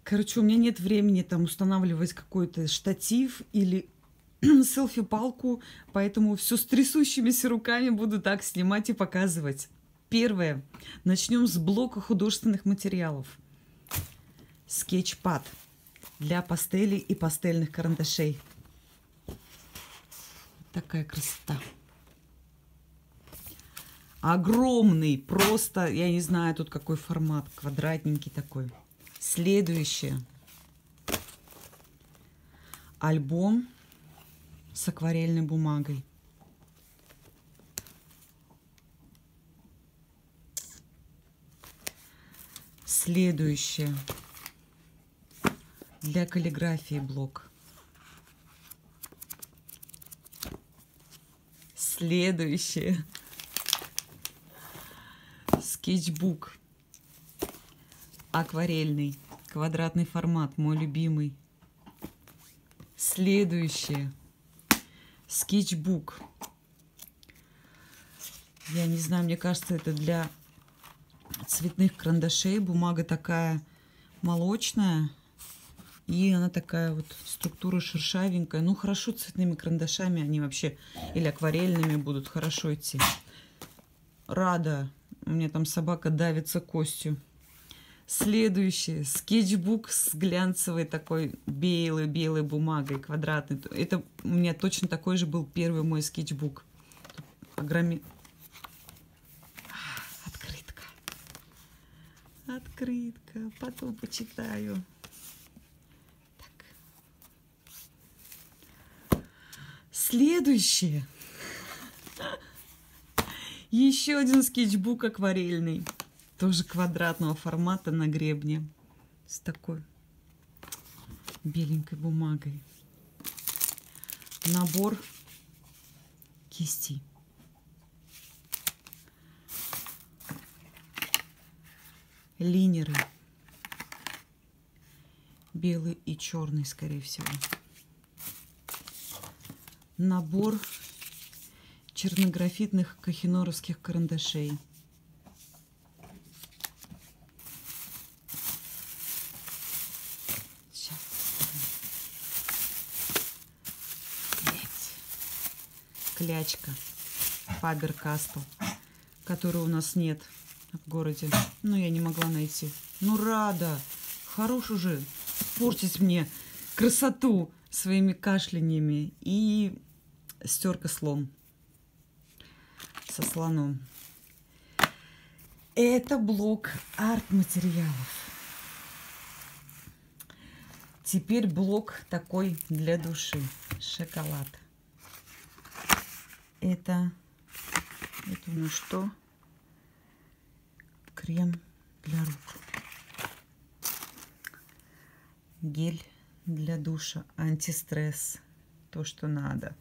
Короче, у меня нет времени там устанавливать какой-то штатив или селфи-палку, поэтому все с трясущимися руками буду так снимать и показывать. Первое. Начнем с блока художественных материалов. Скетчпад для пастелей и пастельных карандашей. Такая красота. Огромный, просто, я не знаю, тут какой формат, квадратненький такой. Следующее. Альбом с акварельной бумагой. Следующее. Для каллиграфии блок. Следующее. Скетчбук. Акварельный. Квадратный формат. Мой любимый. Следующее. Скетчбук. Я не знаю, мне кажется, это для цветных карандашей. Бумага такая молочная. И она такая вот структура шершавенькая. Ну, хорошо цветными карандашами. Они вообще или акварельными будут хорошо идти. Рада. У меня там собака давится костью. Следующее. Скетчбук с глянцевой такой белой бумагой, квадратной. Это у меня точно такой же был первый мой скетчбук. Открытка. Открытка. Потом почитаю. Так. Следующее. Еще один скетчбук акварельный. Тоже квадратного формата на гребне. С такой беленькой бумагой. Набор кистей. Линеры. Белый и черный, скорее всего. Набор чернографитных кохиноровских карандашей. Клячка Фабер-Кастель, которой у нас нет в городе. Но я не могла найти. Ну, Рада, хорош уже портить мне красоту своими кашляниями. И стерка слон со слоном. Это блок арт-материалов. Теперь блок такой для души. Шоколад. Это у нас что? Крем для рук. Гель для душа. Антистресс. То, что надо.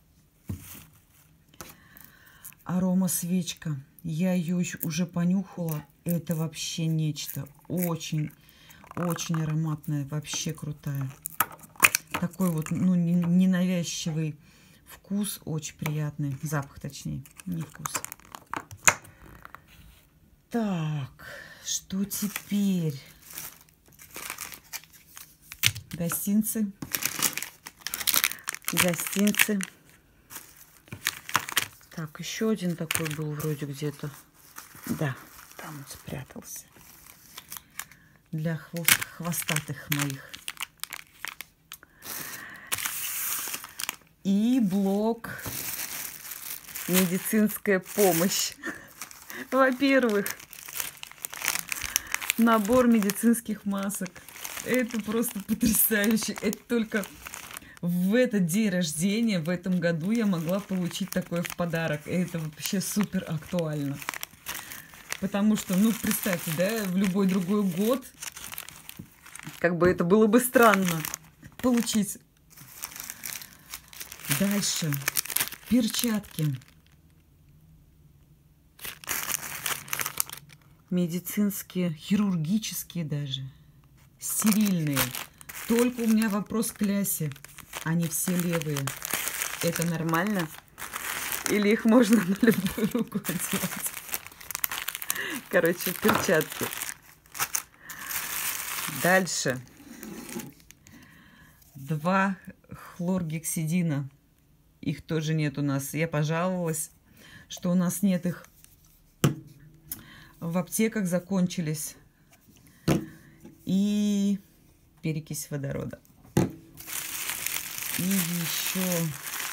Арома свечка. Я ее уже понюхала. Это вообще нечто. Очень ароматная. Вообще крутая. Такой вот, ну, ненавязчивый вкус, очень приятный. Запах, точнее, не вкус. Так, что теперь? Гостинцы. Гостинцы. Так, еще один такой был вроде где-то. Да, там он спрятался. Для хвостатых моих. И блок медицинская помощь. Во-первых, набор медицинских масок. Это просто потрясающе. Это только в этот день рождения, в этом году я могла получить такое в подарок. И это вообще супер актуально. Потому что, ну, представьте, да, в любой другой год, как бы это было бы странно получить. Дальше. Перчатки. Медицинские, хирургические даже. Стерильные. Только у меня вопрос к Лясе. Они все левые. Это нормально? Или их можно на любую руку одевать? Короче, перчатки. Дальше. 2 хлоргексидина. Их тоже нет у нас. Я пожаловалась, что у нас нет их. В аптеках закончились. И перекись водорода. И еще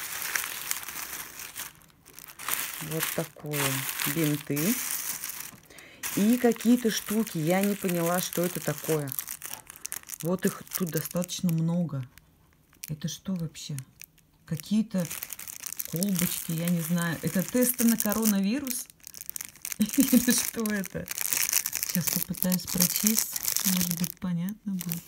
вот такое. Бинты. И какие-то штуки. Я не поняла, что это такое. Вот их тут достаточно много. Это что вообще? Какие-то колбочки, я не знаю. Это тесты на коронавирус? Или что это? Сейчас попытаюсь прочесть. Может быть, понятно будет.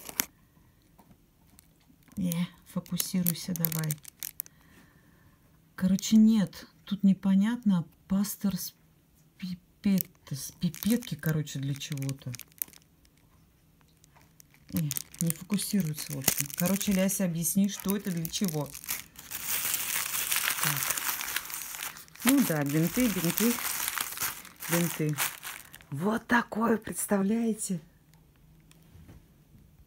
Фокусируйся давай. Короче, нет. Тут непонятно. Пастерс пипетки, короче, для чего-то. Не фокусируется, в общем. Короче, Ляся, объясни, что это для чего. Так. Ну да, бинты. Вот такое, представляете?